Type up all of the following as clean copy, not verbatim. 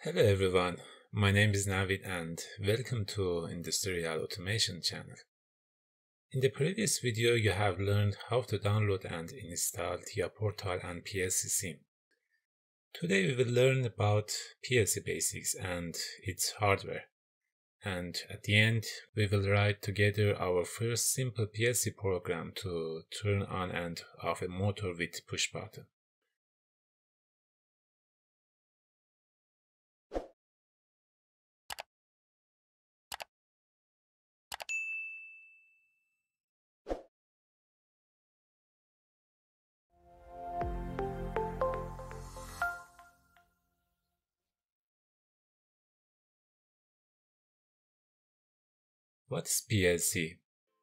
Hello everyone, my name is Navid and welcome to Industrial Automation channel. In the previous video you have learned how to download and install TIA Portal and PLCSIM. Today we will learn about PLC basics and its hardware. And at the end we will write together our first simple PLC program to turn on and off a motor with push button. What is PLC?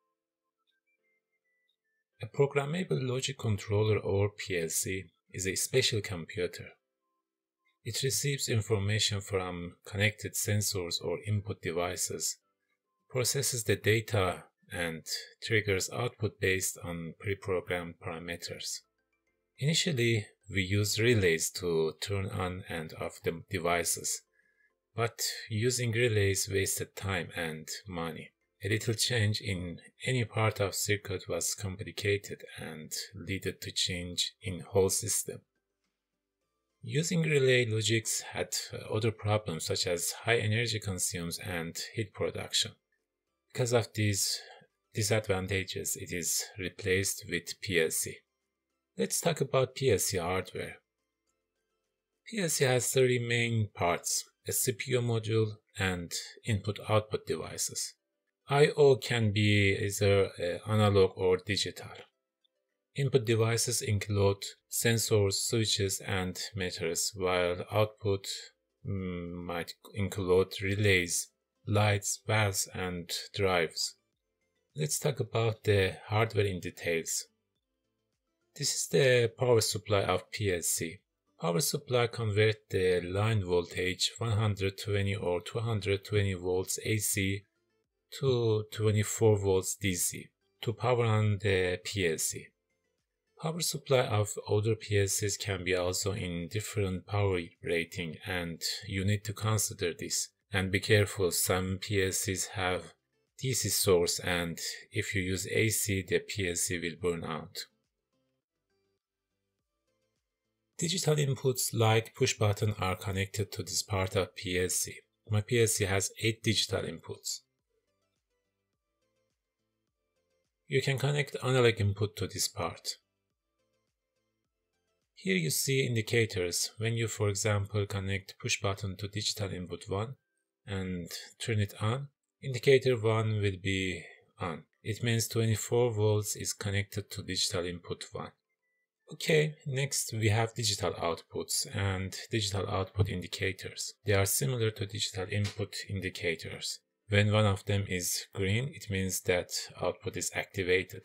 A programmable logic controller or PLC is a special computer. It receives information from connected sensors or input devices, processes the data, and triggers output based on pre-programmed parameters. Initially, we use relays to turn on and off the devices, but using relays wasted time and money. A little change in any part of circuit was complicated and led to change in whole system. Using relay logics had other problems such as high energy consumes and heat production. Because of these disadvantages, it is replaced with PLC. Let's talk about PLC hardware. PLC has three main parts: a CPU module and input-output devices. I/O can be either analog or digital. Input devices include sensors, switches, and meters, while output might include relays, lights, valves, and drives. Let's talk about the hardware in details. This is the power supply of PLC. Power supply converts the line voltage 120 or 220 volts AC to 24 volts DC to power on the PLC. Power supply of other PLCs can be also in different power rating, and you need to consider this. And be careful, some PLCs have DC source, and if you use AC, the PLC will burn out. Digital inputs like push button are connected to this part of PLC. My PLC has 8 digital inputs. You can connect analog input to this part. Here you see indicators. When you, for example, connect push button to digital input 1 and turn it on, indicator 1 will be on. It means 24 volts is connected to digital input 1. Okay, next we have digital outputs and digital output indicators. They are similar to digital input indicators. When one of them is green, it means that output is activated.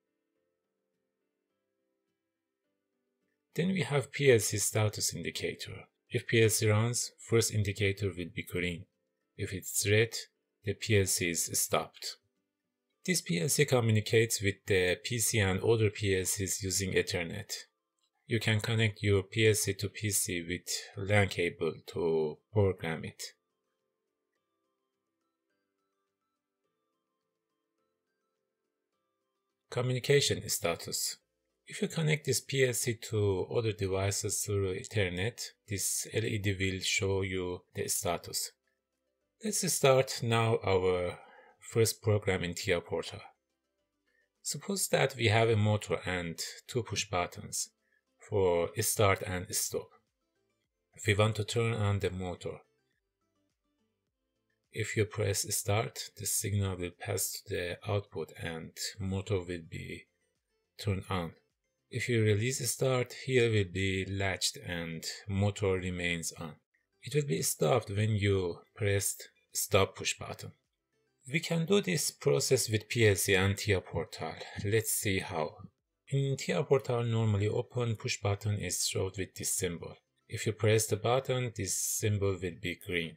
Then we have PLC status indicator. If PLC runs, first indicator will be green. If it's red, the PLC is stopped. This PLC communicates with the PC and other PLCs using Ethernet. You can connect your PLC to PC with LAN cable to program it. Communication status. If you connect this PLC to other devices through Ethernet, this LED will show you the status. Let's start now our first program in TIA Portal. Suppose that we have a motor and 2 push buttons for start and stop. If we want to turn on the motor, if you press start, the signal will pass to the output and motor will be turned on. If you release start, here will be latched and motor remains on. It will be stopped when you pressed stop push button. We can do this process with PLC and TIA Portal. Let's see how. In TIA Portal, normally open push button is shown with this symbol. If you press the button, this symbol will be green.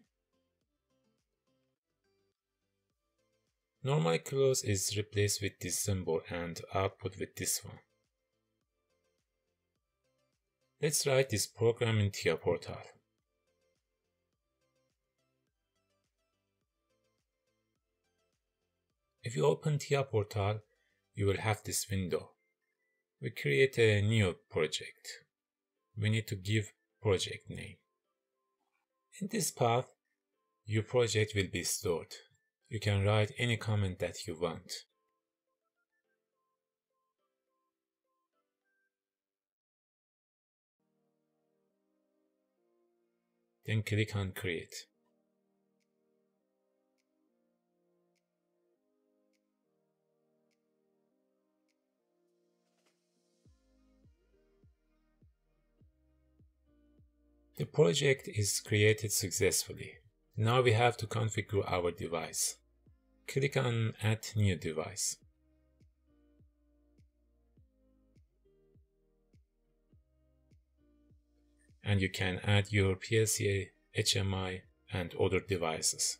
Normally close is replaced with this symbol and output with this one. Let's write this program in TIA Portal. If you open TIA portal, you will have this window. We create a new project. We need to give project name. In this path, your project will be stored. You can write any comment that you want. Then click on Create. The project is created successfully. Now we have to configure our device. Click on Add New Device. And you can add your PLC, HMI, and other devices.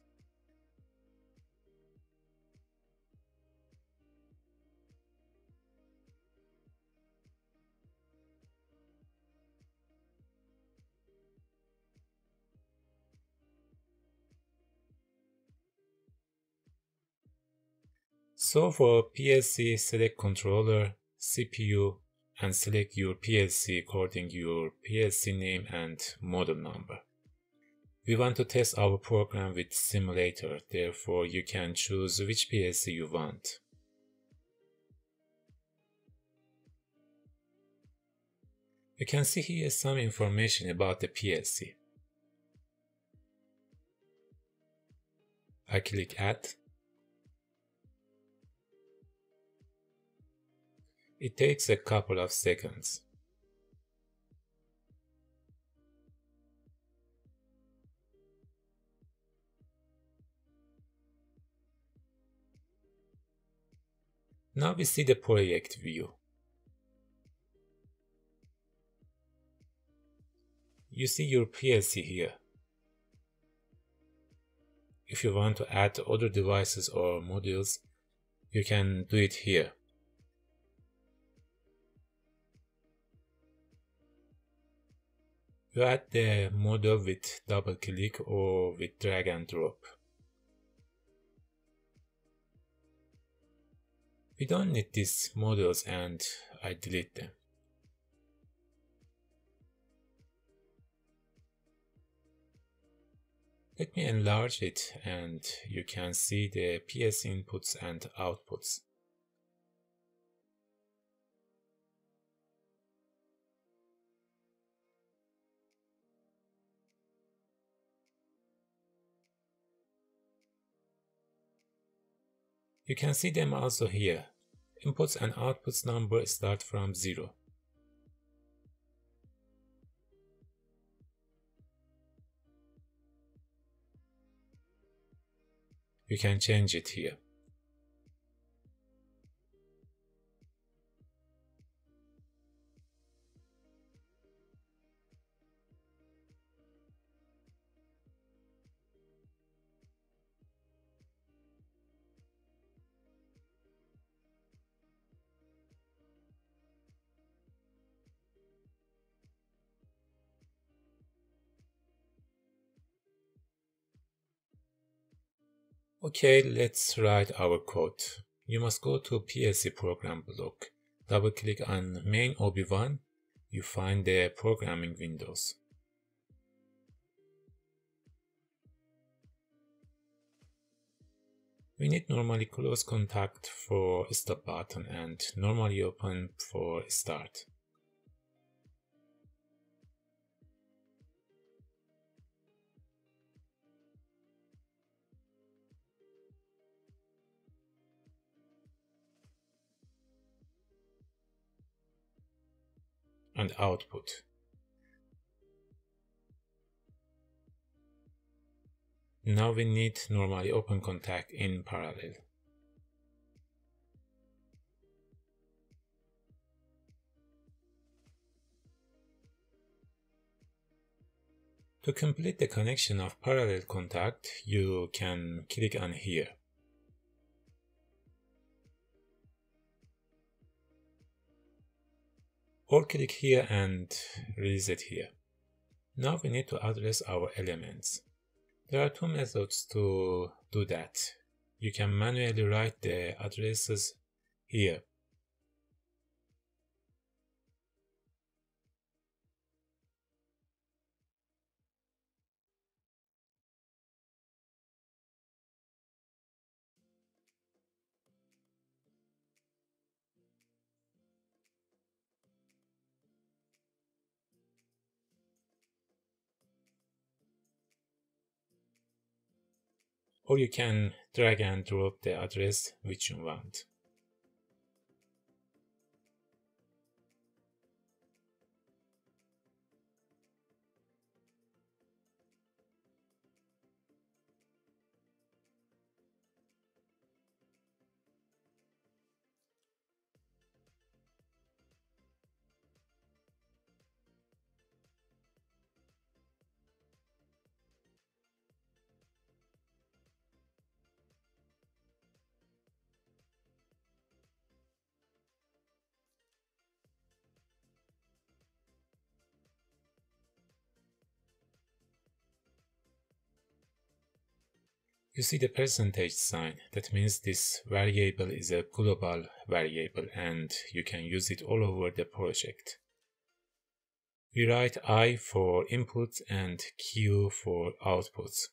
So for PLC, select controller, CPU, and select your PLC according to your PLC name and model number. We want to test our program with simulator, therefore you can choose which PLC you want. You can see here some information about the PLC. I click Add. It takes a couple of seconds. Now we see the project view. You see your PLC here. If you want to add other devices or modules, you can do it here. You add the model with double click or with drag and drop. We don't need these models and I delete them. Let me enlarge it and you can see the PLC inputs and outputs. You can see them also here. Inputs and outputs number start from 0. You can change it here. Okay, let's write our code. You must go to PLC program block. Double click on main OB1. You find the programming windows. We need normally close contact for stop button and normally open for start. And output. Now we need normally open contact in parallel. To complete the connection of parallel contact, you can click on here. Or click here and release it here. Now we need to address our elements. There are two methods to do that. you can manually write the addresses here. Or you can drag and drop the address which you want. You see the percentage sign. That means this variable is a global variable and you can use it all over the project. We write I for inputs and Q for outputs.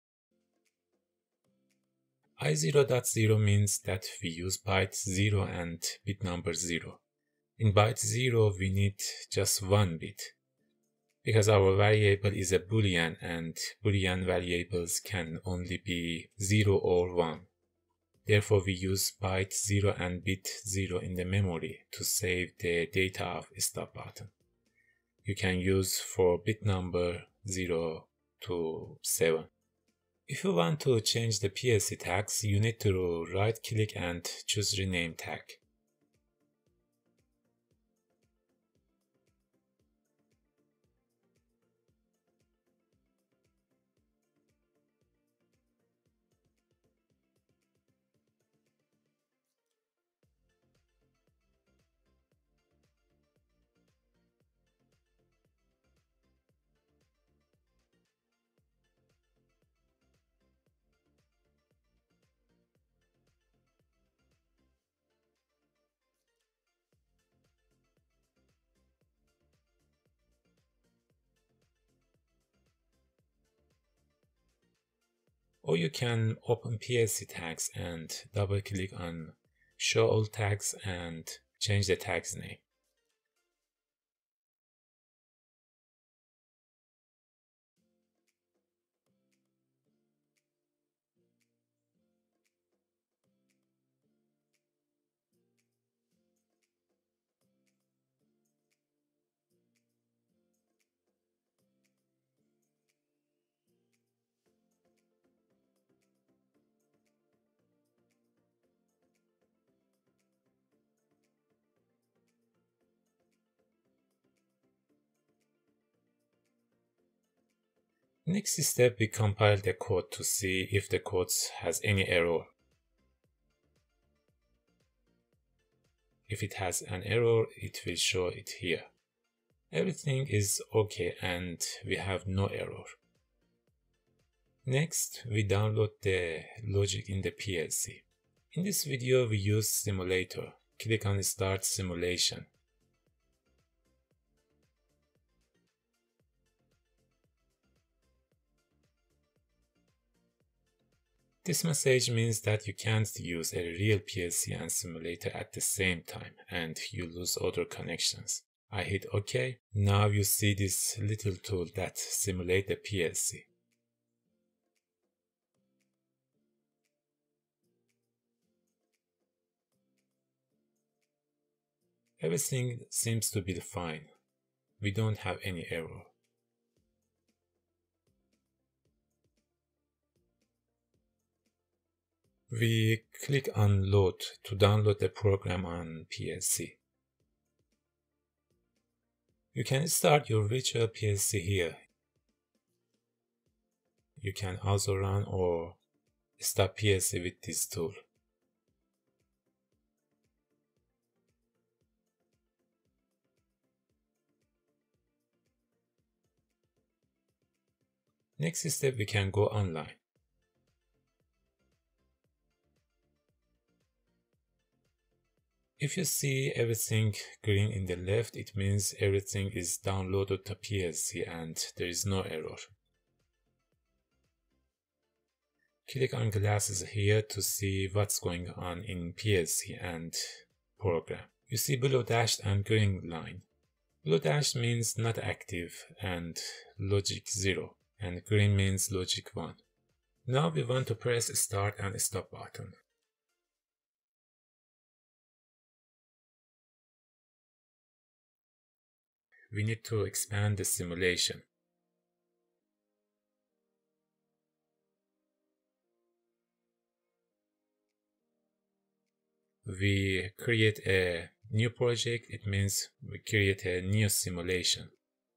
I0.0 means that we use byte 0 and bit number 0. In byte 0 we need just one bit, because our variable is a boolean and boolean variables can only be 0 or 1. Therefore we use byte 0 and bit 0 in the memory to save the data of stop button. You can use for bit number 0 to 7. If you want to change the PLC tags, you need to right click and choose rename tag. Or you can open PLC tags and double click on show all tags and change the tags name. Next step, we compile the code to see if the code has any error. If it has an error, it will show it here. Everything is okay and we have no error. Next, we download the logic in the PLC. In this video, we use simulator. Click on Start Simulation. This message means that you can't use a real PLC and simulator at the same time and you lose other connections. I hit OK. Now you see this little tool that simulates the PLC. Everything seems to be fine. We don't have any error. We click on Load to download the program on PLC. You can start your virtual PLC here. You can also run or stop PLC with this tool. Next step, we can go online. If you see everything green in the left, it means everything is downloaded to PLC and there is no error. Click on glasses here to see what's going on in PLC and program. You see blue dashed and green line. Blue dash means not active and logic 0, and green means logic 1. Now we want to press start and stop button. We need to expand the simulation. We create a new project. It means we create a new simulation.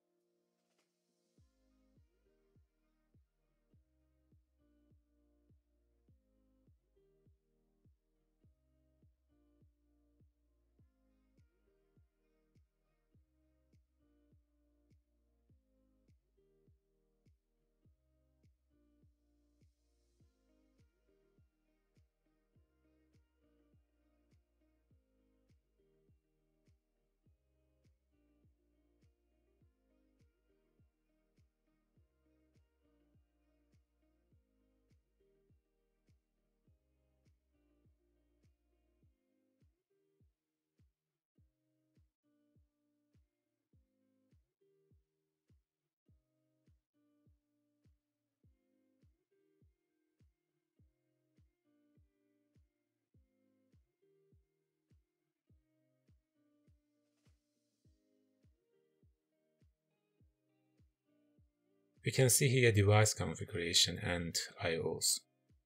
We can see here device configuration and IOs.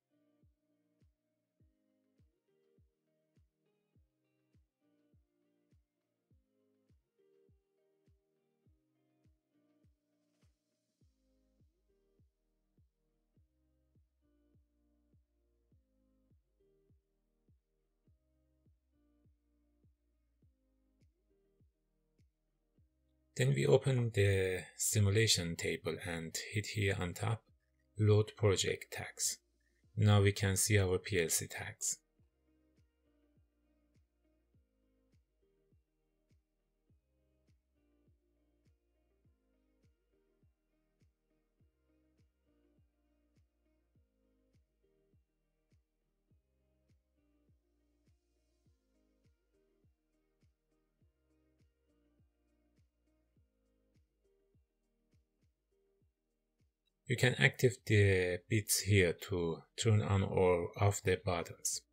Then we open the simulation table and hit here on top, load project tags. Now we can see our PLC tags. You can activate the bits here to turn on or off the buttons.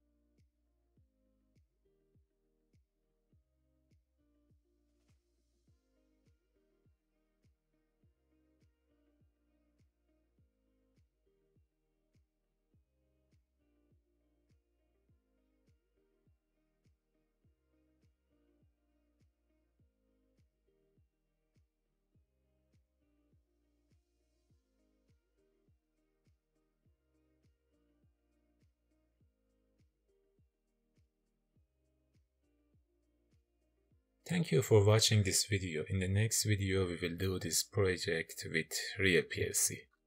Thank you for watching this video. In the next video we will do this project with real PLC.